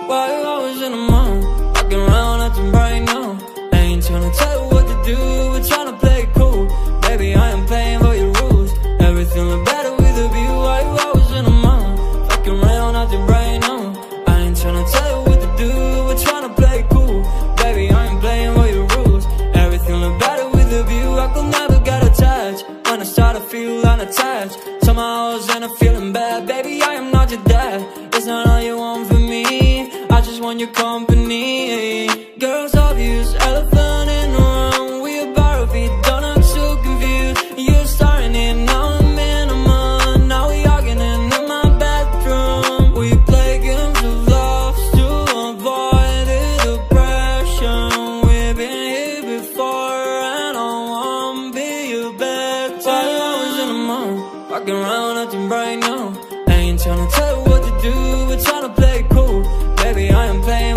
Why you always in the mood? Walking around acting right now. I ain't tryna tell you what to do, we're tryna play it cool. Baby, I am playing for your rules. Everything look better with a view. Why you always in the mood? Walking around acting right now. I ain't tryna tell you what to do, we're tryna play it cool. Baby, I ain't playing for your rules. Everything look better with a view. I could never get attached. When I start to feel unattached, somehow I was in a feeling bad. Baby, I am not your dad. It's not all you want from me, I just want your company. Girls obvious, elephant in the room. We about our feet, don't act so confused. You're starting it, now I'm in a mood. Now we arguing in my bedroom. We play games of love to avoid the depression. We've been here before and I won't be your bed. Why you always in the mood? Walking around acting right now. I ain't tryna tell you what to do, we're tryna play it cool. Baby, I am playing